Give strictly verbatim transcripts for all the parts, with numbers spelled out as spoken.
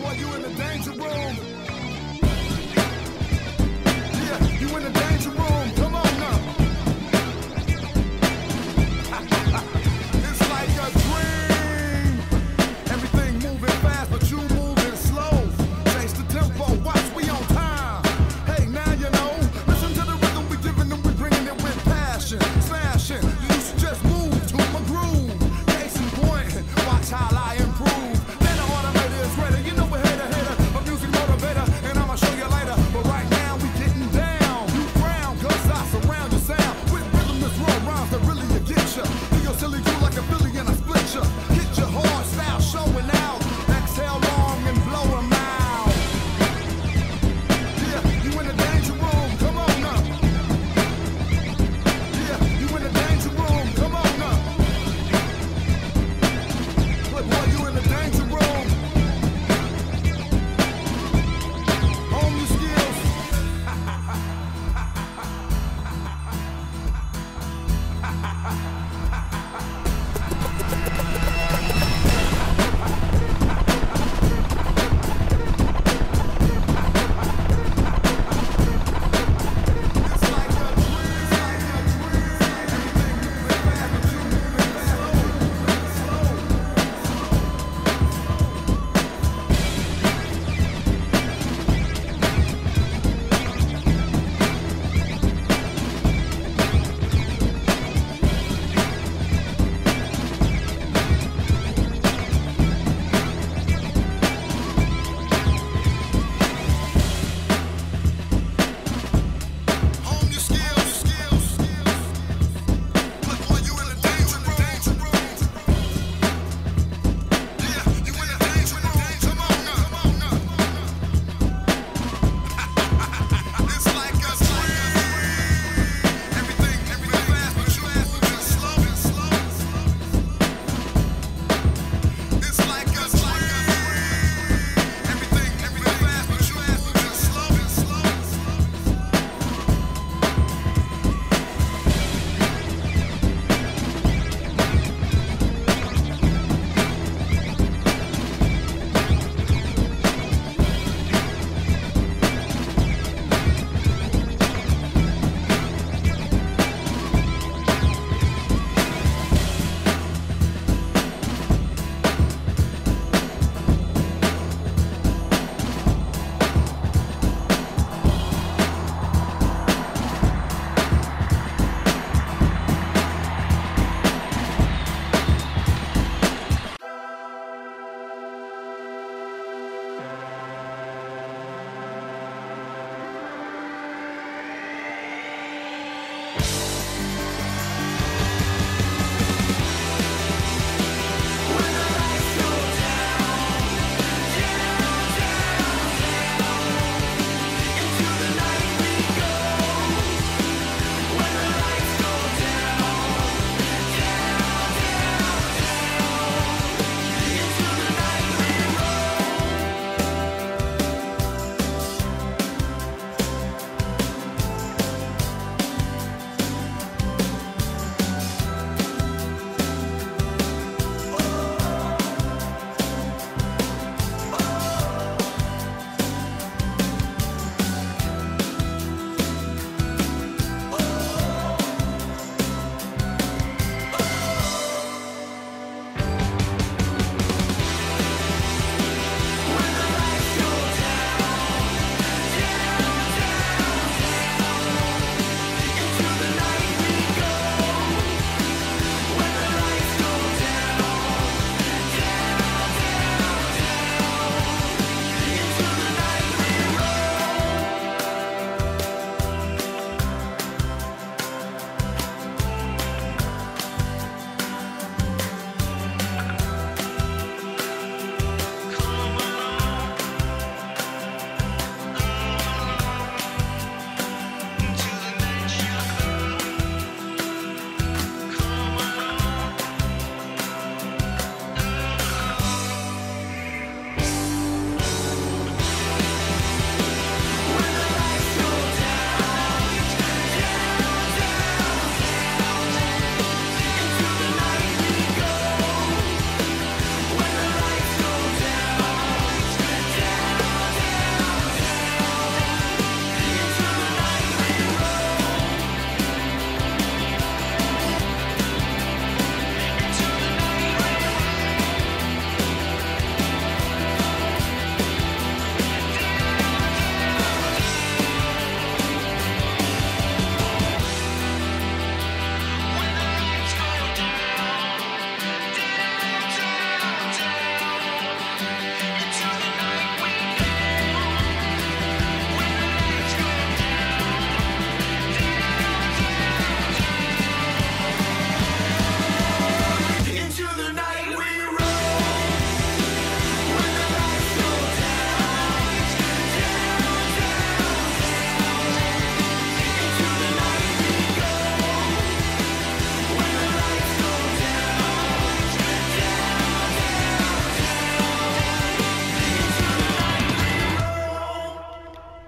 boy, you in the danger room. Yeah, you in the danger room. Come on now. It's like a dream. Everything moving fast, but you moving slow. Chase the tempo, watch, we on time. Hey, now you know. Listen to the rhythm we giving them, we bringing it with passion. Smashing, you used to just move to my groove. Case in point, watch how I improve. Then the automator is ready, you know we're hater, hater. A music motivator, and I'ma show you later. But right now we getting down. You ground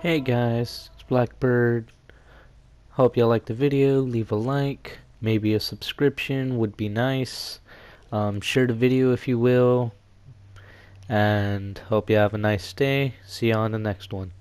Hey guys, it's Blackbird. Hope y'all liked the video. Leave a like, maybe a subscription would be nice. Um, share the video if you will, and hope you have a nice day. See you on the next one.